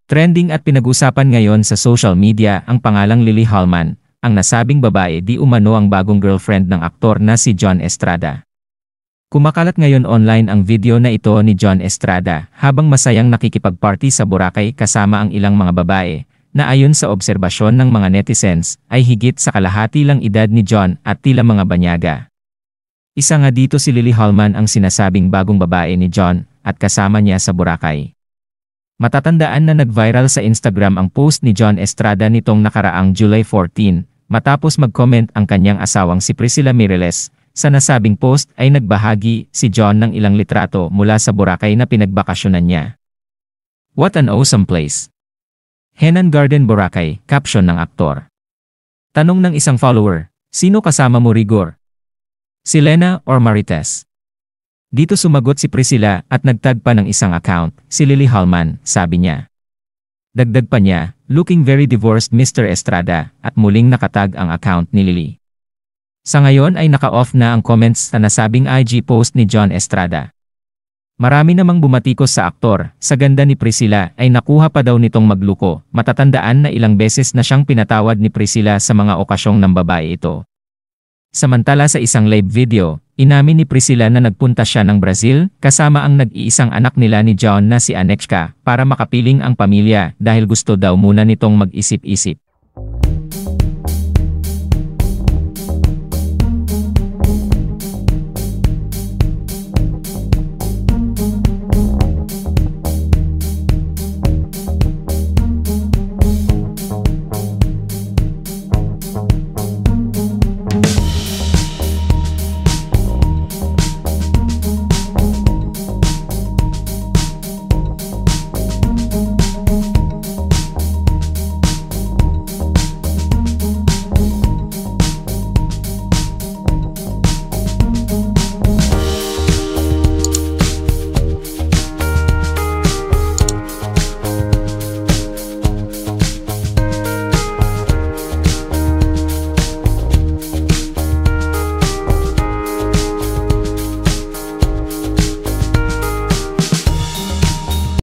Trending at pinag-usapan ngayon sa social media ang pangalang Lily Hallman, ang nasabing babae di umano ang bagong girlfriend ng aktor na si John Estrada. Kumakalat ngayon online ang video na ito ni John Estrada habang masayang nakikipag-party sa Boracay kasama ang ilang mga babae, na ayon sa obserbasyon ng mga netizens ay higit sa kalahati lang edad ni John at tila mga banyaga. Isa nga dito si Lily Hallman ang sinasabing bagong babae ni John at kasama niya sa Boracay. Matatandaan na nag-viral sa Instagram ang post ni John Estrada nitong nakaraang July 14, matapos mag-comment ang kanyang asawang si Priscilla Mireles. Sa nasabing post ay nagbahagi si John ng ilang litrato mula sa Boracay na pinagbakasyonan niya. What an awesome place! Henan Garden Boracay, caption ng aktor. Tanong ng isang follower, sino kasama mo Rigor? Si Lena or Marites? Dito sumagot si Priscilla at nagtag pa ng isang account, si Lily Hallman, sabi niya. Dagdag pa niya, looking very divorced Mr. Estrada, at muling nakatag ang account ni Lily. Sa ngayon ay naka-off na ang comments sa nasabing IG post ni John Estrada. Marami namang bumatikos sa aktor, sa ganda ni Priscilla ay nakuha pa daw nitong magluko, matatandaan na ilang beses na siyang pinatawad ni Priscilla sa mga okasyong ng babae ito. Samantala sa isang live video, inamin ni Priscilla na nagpunta siya ng Brazil kasama ang nag-iisang anak nila ni John na si Anechka para makapiling ang pamilya dahil gusto daw muna nitong mag-isip-isip.